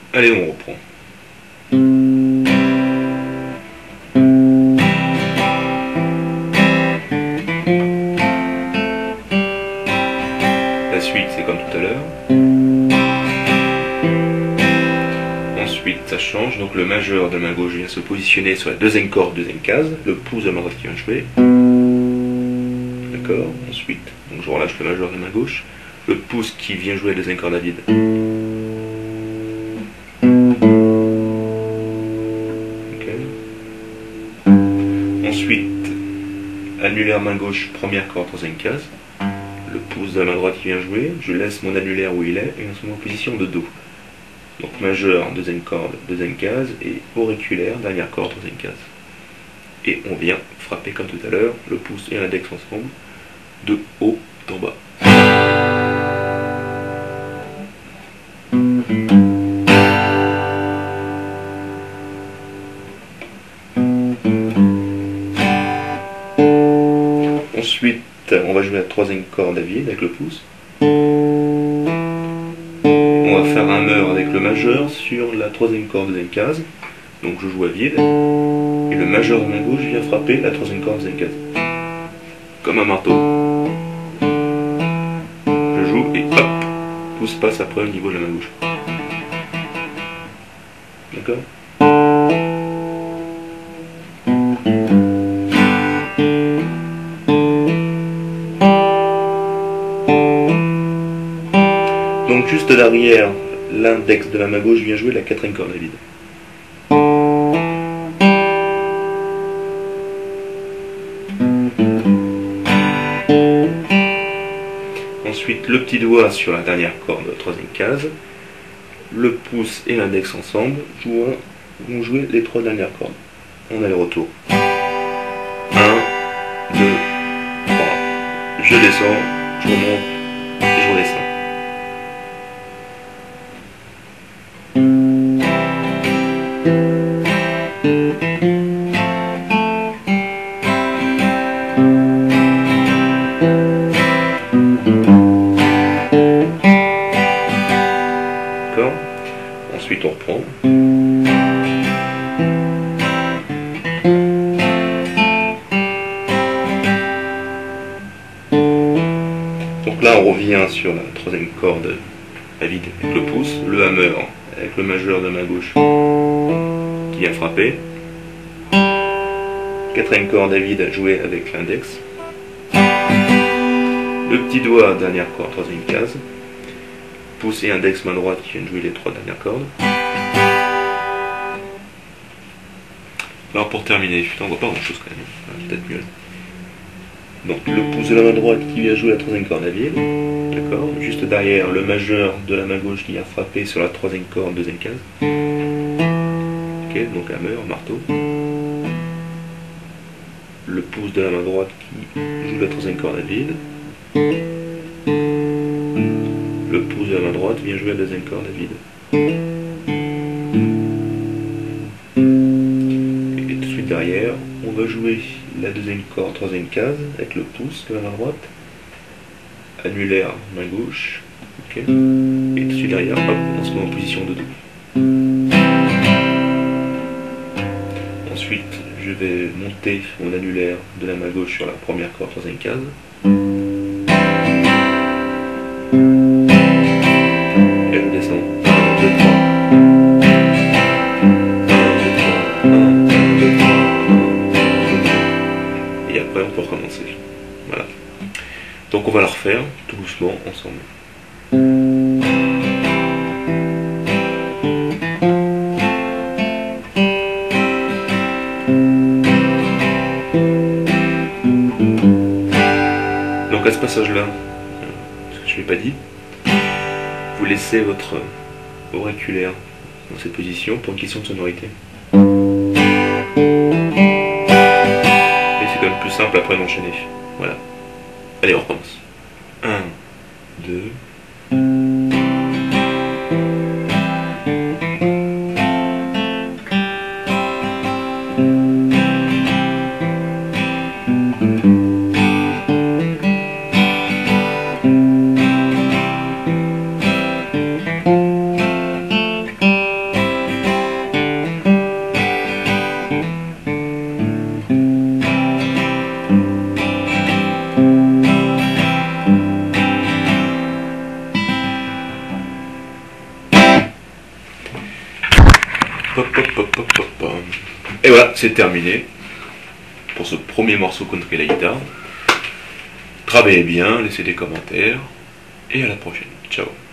Allez, on reprend. La suite, c'est comme tout à l'heure. Ensuite, ça change. Donc le majeur de la main gauche vient se positionner sur la deuxième corde, deuxième case. Le pouce de la main droite qui vient jouer. D'accord. Ensuite, donc je relâche le majeur de la main gauche. Le pouce qui vient jouer la deuxième corde à vide. Ensuite, annulaire main gauche, première corde, troisième case. Le pouce de la main droite qui vient jouer. Je laisse mon annulaire où il est et on se met en position de Do. Donc majeur, deuxième corde, deuxième case. Et auriculaire, dernière corde, troisième case. Et on vient frapper comme tout à l'heure, le pouce et l'index ensemble, de haut en bas. Ensuite, on va jouer la troisième corde à vide avec le pouce. On va faire un meur avec le majeur sur la troisième corde deuxième case. Donc je joue à vide. Et le majeur de main gauche vient frapper la troisième corde deuxième case. Comme un marteau. Je joue et hop, pouce passe après au niveau de la main gauche. D'accord ? Donc juste derrière l'index de la main gauche vient jouer la quatrième corde à vide. Ensuite le petit doigt sur la dernière corde de la troisième case. Le pouce et l'index ensemble vont jouer les trois dernières cordes. On a le retour. 1, 2, 3. Je descends, je remonte et je redescends. D'accord ? Ensuite on reprend. Donc là on revient sur la troisième corde à vide avec le pouce, le hammer avec le majeur de main gauche qui vient frapper. Quatrième corde à vide à jouer avec l'index. Le petit doigt, dernière corde, troisième case. Pouce et index main droite qui viennent jouer les trois dernières cordes. Alors pour terminer, putain, on voit pas grand chose quand même, peut-être mieux. Donc le pouce de la main droite qui vient jouer la troisième corde à vide, d'accord. Juste derrière le majeur de la main gauche qui vient frapper sur la troisième corde, deuxième case. Ok, donc hammer, marteau. Le pouce de la main droite qui joue la troisième corde à vide. Le pouce de la main droite vient jouer la deuxième corde à vide. Et tout de suite derrière, on va jouer la deuxième corde, troisième case, avec le pouce de la main droite. Annulaire, main gauche. Okay. Et tout de suite derrière, hop, on se met en position de Do. Ensuite, je vais monter mon annulaire de la main gauche sur la première corde, troisième case. Et je descends. 1, 2, 3. 1, 2, 3. 1, 2, 3. 1, 2, 3. Et après, on peut recommencer. Voilà. Donc on va la refaire tout doucement ensemble. Donc à ce passage-là, ce que je n'ai pas dit, vous laissez votre auriculaire dans cette position pour une question de sonorité. Et c'est quand même plus simple après d'enchaîner. Voilà. Allez, on recommence. 1, 2. Et voilà, c'est terminé pour ce premier morceau contre la guitare. Travaillez bien, laissez des commentaires, et à la prochaine. Ciao.